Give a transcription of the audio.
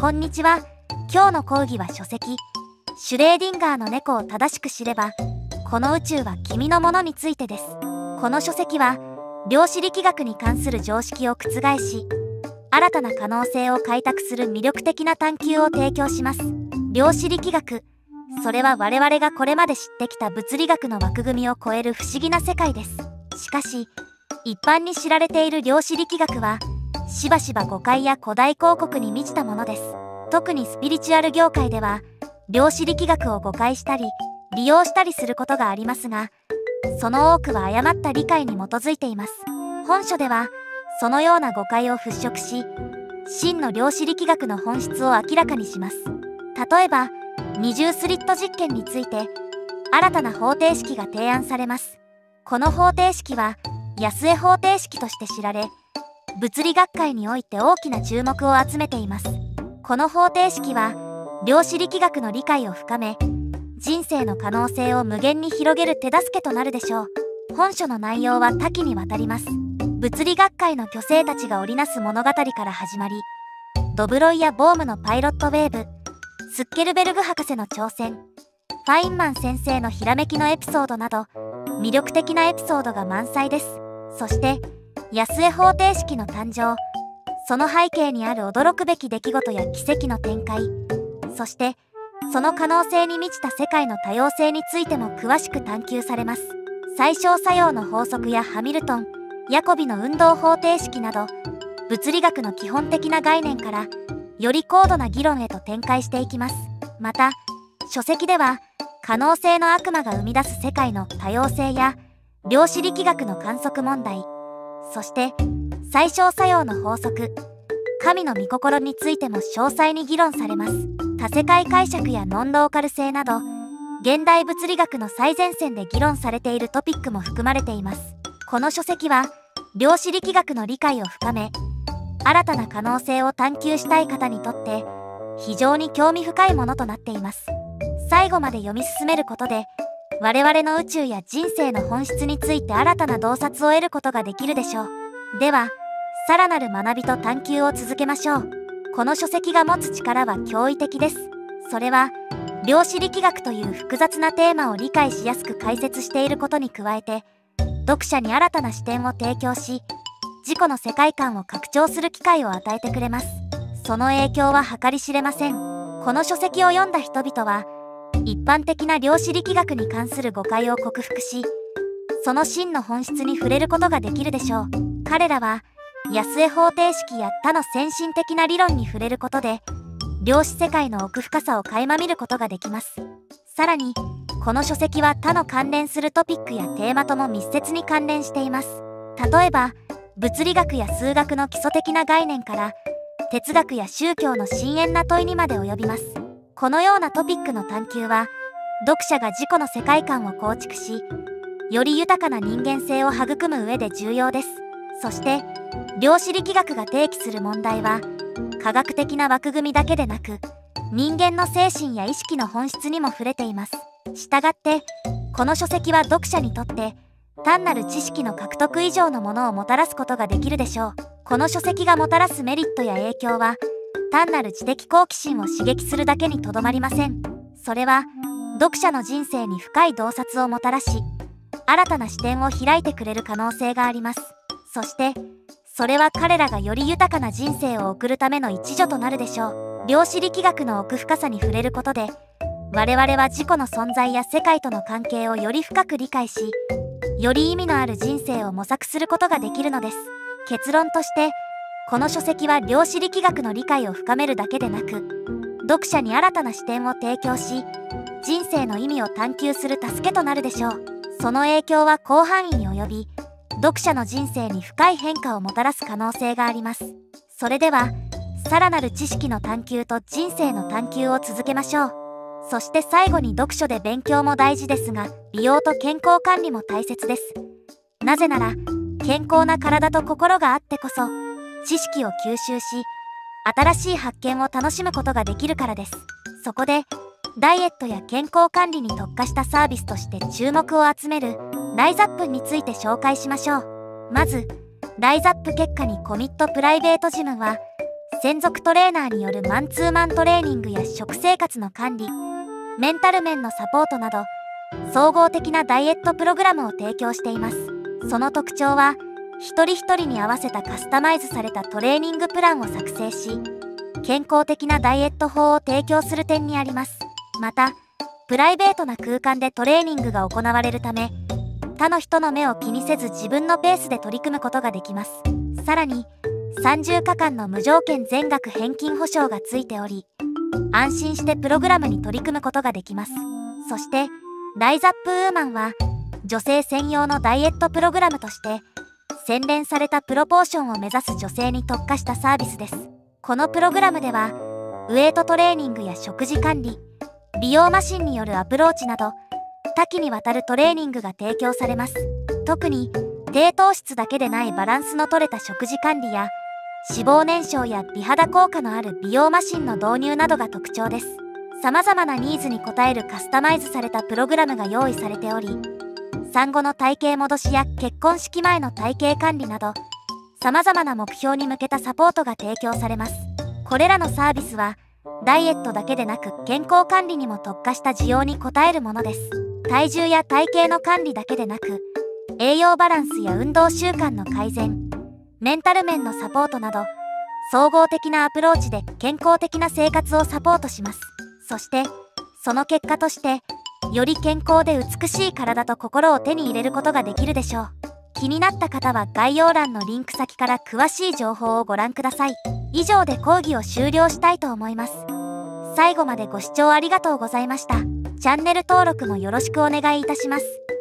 こんにちは。今日の講義は書籍シュレーディンガーの猫を正しく知ればこの宇宙は君のものについてです。この書籍は量子力学に関する常識を覆し新たな可能性を開拓する魅力的な探求を提供します。量子力学、それは我々がこれまで知ってきた物理学の枠組みを超える不思議な世界です。しかし一般に知られている量子力学はしばしば誤解や古代広告に満ちたものです。特にスピリチュアル業界では量子力学を誤解したり利用したりすることがありますが、その多くは誤った理解に基づいています。本書ではそのような誤解を払拭し真の量子力学の本質を明らかにします。例えば二重スリット実験について新たな方程式が提案されます。この方程式は安江方程式として知られ物理学界において大きな注目を集めています。この方程式は量子力学の理解を深め人生の可能性を無限に広げる手助けとなるでしょう。本書の内容は多岐にわたります。物理学界の巨星たちが織りなす物語から始まりドブロイやボームのパイロットウェーブ、スッケルベルグ博士の挑戦、ファインマン先生のひらめきのエピソードなど魅力的なエピソードが満載です。そして安江方程式の誕生、その背景にある驚くべき出来事や奇跡の展開、そしてその可能性に満ちた世界の多様性についても詳しく探求されます。最小作用の法則やハミルトン、ヤコビの運動方程式など物理学の基本的な概念からより高度な議論へと展開していきます。また書籍では可能性の悪魔が生み出す世界の多様性や量子力学の観測問題、そして最小作用の法則、神の御心についても詳細に議論されます。多世界解釈やノンローカル性など現代物理学の最前線で議論されているトピックも含まれています。この書籍は量子力学の理解を深め新たな可能性を探求したい方にとって非常に興味深いものとなっています。最後まで読み進めることで我々の宇宙や人生の本質について新たな洞察を得ることができるでしょう。ではさらなる学びと探求を続けましょう。この書籍が持つ力は驚異的です。それは量子力学という複雑なテーマを理解しやすく解説していることに加えて読者に新たな視点を提供し自己の世界観を拡張する機会を与えてくれます。その影響は計り知れません。この書籍を読んだ人々は一般的な量子力学に関する誤解を克服しその真の本質に触れることができるでしょう。彼らは安江方程式や他の先進的な理論に触れることで量子世界の奥深さを垣間見ることができます。さらにこの書籍は他の関連するトピックやテーマとも密接に関連しています。例えば物理学や数学の基礎的な概念から哲学や宗教の深遠な問いにまで及びます。このようなトピックの探求は読者が自己の世界観を構築しより豊かな人間性を育む上で重要です。そして量子力学が提起する問題は科学的な枠組みだけでなく人間の精神や意識の本質にも触れています。したがってこの書籍は読者にとって単なる知識の獲得以上のものをもたらすことができるでしょう。この書籍がもたらすメリットや影響は単なる知的好奇心を刺激するだけにとどまりません。それは読者の人生に深い洞察をもたらし新たな視点を開いてくれる可能性があります。そしてそれは彼らがより豊かな人生を送るための一助となるでしょう。量子力学の奥深さに触れることで我々は自己の存在や世界との関係をより深く理解しより意味のある人生を模索することができるのです。結論としてこの書籍は量子力学の理解を深めるだけでなく読者に新たな視点を提供し人生の意味を探求する助けとなるでしょう。その影響は広範囲に及び読者の人生に深い変化をもたらす可能性があります。それではさらなる知識の探求と人生の探求を続けましょう。そして最後に読書で勉強も大事ですが美容と健康管理も大切です。なぜなら健康な体と心があってこそ知識を吸収し新しい発見を楽しむことができるからです。そこでダイエットや健康管理に特化したサービスとして注目を集めるライザップについて紹介しましょう。まずライザップ結果にコミットプライベートジムは専属トレーナーによるマンツーマントレーニングや食生活の管理、メンタル面のサポートなど、総合的なダイエットプログラムを提供しています。その特徴は、一人一人に合わせたカスタマイズされたトレーニングプランを作成し、健康的なダイエット法を提供する点にあります。また、プライベートな空間でトレーニングが行われるため、他の人の目を気にせず自分のペースで取り組むことができます。さらに、30日間の無条件全額返金保証がついており、安心してプログラムに取り組むことができます。そして、ライズアップウーマンは、女性専用のダイエットプログラムとして、洗練されたプロポーションを目指す女性に特化したサービスです。このプログラムでは、ウェイトトレーニングや食事管理、美容マシンによるアプローチなど、多岐にわたるトレーニングが提供されます。特に、低糖質だけでないバランスの取れた食事管理や、脂肪燃焼や美肌効果のある美容マシンの導入などが特徴です。様々なニーズに応えるカスタマイズされたプログラムが用意されており、産後の体型戻しや結婚式前の体型管理など、様々な目標に向けたサポートが提供されます。これらのサービスは、ダイエットだけでなく健康管理にも特化した需要に応えるものです。体重や体型の管理だけでなく、栄養バランスや運動習慣の改善、メンタル面のサポートなど、総合的なアプローチで健康的な生活をサポートします。そして、その結果として、より健康で美しい体と心を手に入れることができるでしょう。気になった方は概要欄のリンク先から詳しい情報をご覧ください。以上で講義を終了したいと思います。最後までご視聴ありがとうございました。チャンネル登録もよろしくお願いいたします。